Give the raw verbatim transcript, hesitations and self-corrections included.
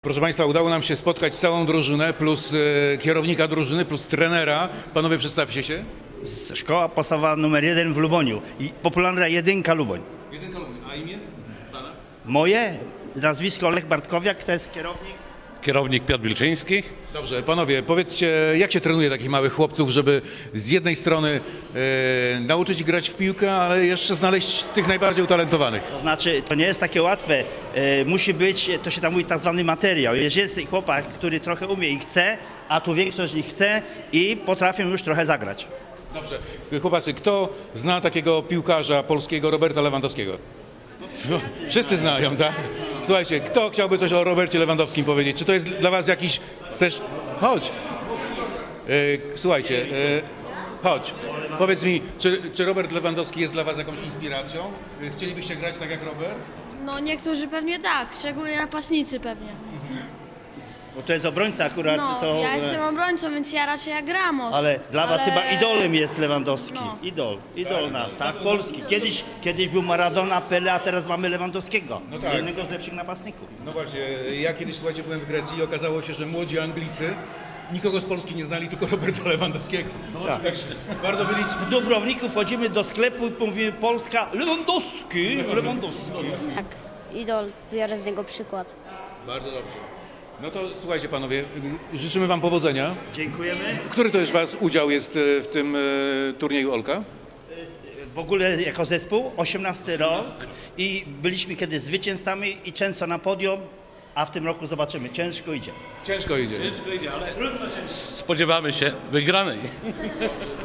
Proszę Państwa, udało nam się spotkać całą drużynę, plus e, kierownika drużyny, plus trenera. Panowie, przedstawcie się. Szkoła podstawowa numer jeden w Luboniu. I popularna jedynka Luboń. Jedynka Luboń. A imię pana? Moje nazwisko Lech Bartkowiak, to jest kierownik. Kierownik Piotr Wilczyński. Dobrze, panowie, powiedzcie, jak się trenuje takich małych chłopców, żeby z jednej strony e, nauczyć ich grać w piłkę, ale jeszcze znaleźć tych najbardziej utalentowanych? To znaczy, to nie jest takie łatwe. E, musi być, to się tam mówi, tak zwany materiał. Jeżeli jest chłopak, który trochę umie i chce, a tu większość ich chce i potrafią już trochę zagrać. Dobrze. Chłopacy, kto zna takiego piłkarza polskiego Roberta Lewandowskiego? No, wszyscy znają, tak? Słuchajcie, kto chciałby coś o Robercie Lewandowskim powiedzieć? Czy to jest dla was jakiś... Chcesz? Chodź. E, słuchajcie, e, chodź. Powiedz mi, czy, czy Robert Lewandowski jest dla was jakąś inspiracją? E, Chcielibyście grać tak jak Robert? No niektórzy pewnie tak, szczególnie napastnicy pewnie. Bo to jest obrońca akurat. No, to, ja jestem obrońcą, więc ja raczej jak Ramos. Ale dla was ale... chyba idolem jest Lewandowski. No. Idol, idol nas, tak? Polski. Kiedyś, kiedyś był Maradona, Pele, a teraz mamy Lewandowskiego. No tak. Jednego z lepszych napastników. No właśnie, ja kiedyś, słuchajcie, byłem w Grecji i okazało się, że młodzi Anglicy nikogo z Polski nie znali, tylko Roberta Lewandowskiego. No, Tak. Także bardzo byli... W Dubrowniku wchodzimy do sklepu i mówimy Polska, Lewandowski, Lewandowski. Tak, idol, biorę z niego przykład. Bardzo dobrze. No to słuchajcie panowie, życzymy wam powodzenia. Dziękujemy. Który to już was udział jest e, w tym e, turnieju Olka? W ogóle jako zespół osiemnasty rok i byliśmy kiedyś zwycięzcami i często na podium, a w tym roku zobaczymy, ciężko idzie. Ciężko idzie. Ciężko idzie, ale spodziewamy się wygranej.